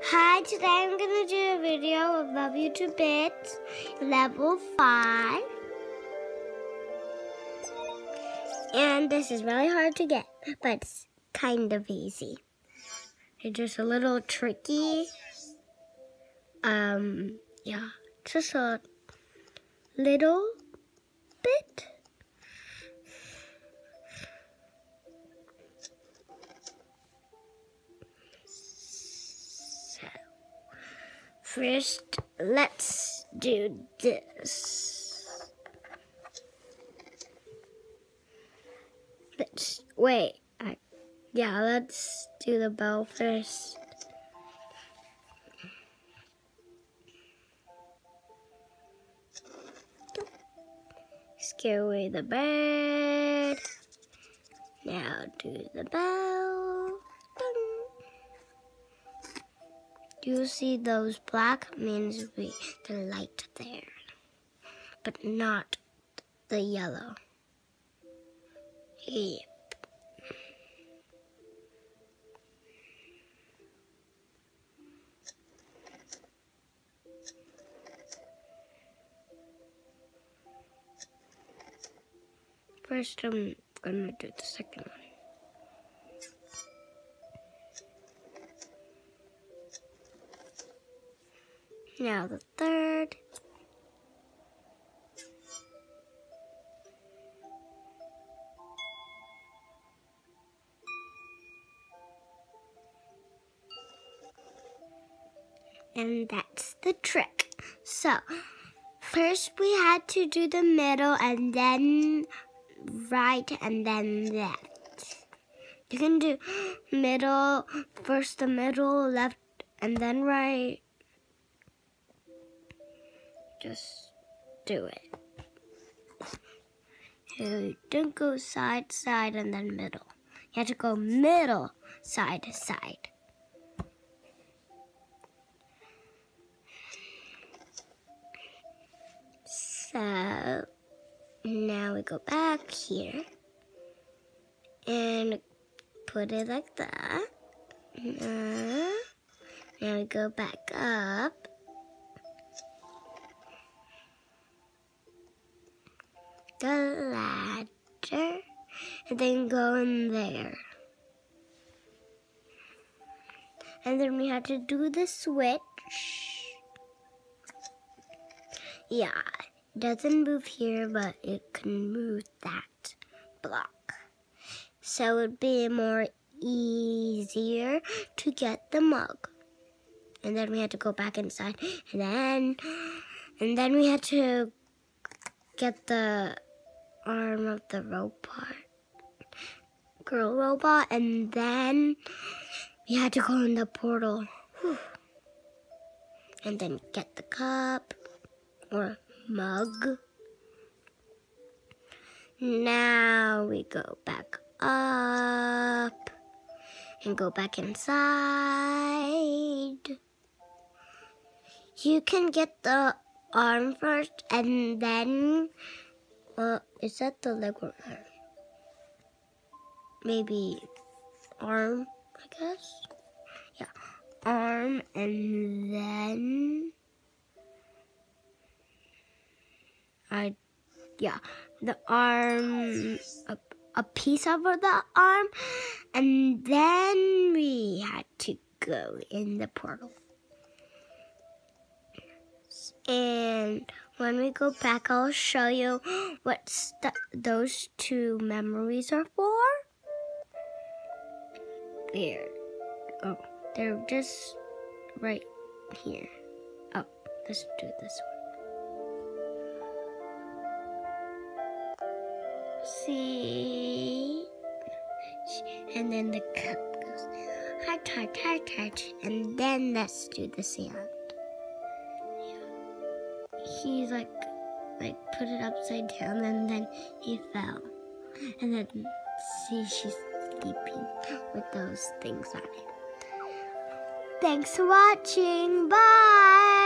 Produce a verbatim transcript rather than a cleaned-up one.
Hi, today I'm going to do a video of Love You to Bits, level five. And this is really hard to get, but it's kind of easy. It's just a little tricky. Um, yeah, just a little bit. First, let's do this. Let's wait. I, yeah, let's do the bell first. Scare away the bird. Now do the bell. Do you see those black? Means we the light there, but not the yellow. Yep. First, I'm gonna do the second one. Now the third. And that's the trick. So, first we had to do the middle and then right and then left. You can do middle, first the middle, left, and then right. Just do it. You don't go side, side, and then middle. You have to go middle, side, side. So now we go back here and put it like that. Now, now we go back up. The ladder, and then go in there. And then we have to do the switch. Yeah, it doesn't move here, but it can move that block. So it would be more easier to get the mug. And then we had to go back inside, and then, and then we had to get the arm of the robot, girl robot, and then we had to go in the portal. Whew. And then get the cup or mug. Now we go back up and go back inside. You can get the arm first and then Uh, is that the leg or arm? Maybe arm, I guess. Yeah, arm, and then I, yeah, the arm, a, a piece of the arm, and then we had to go in the portal. And when we go back, I'll show you what those two memories are for. There. Oh, they're just right here. Oh, let's do this one. See? And then the cup goes heart, heart, heart, heart. And then let's do the sand. He's like, like put it upside down, and then he fell. And then see, she's sleeping with those things on it. Thanks for watching. Bye.